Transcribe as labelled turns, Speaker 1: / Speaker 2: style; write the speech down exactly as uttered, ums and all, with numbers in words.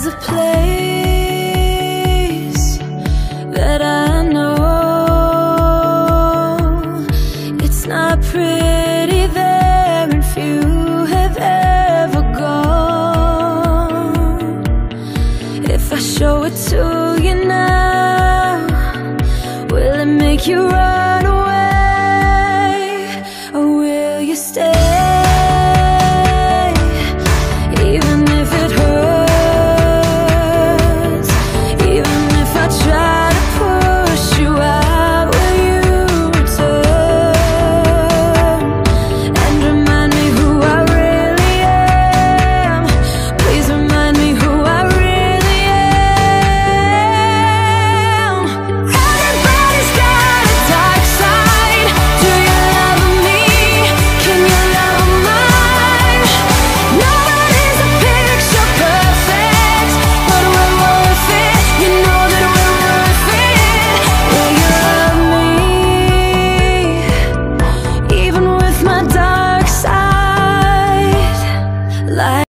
Speaker 1: There's a place that I know. It's not pretty there, and few have ever gone. If I show it to you now, will it make you right?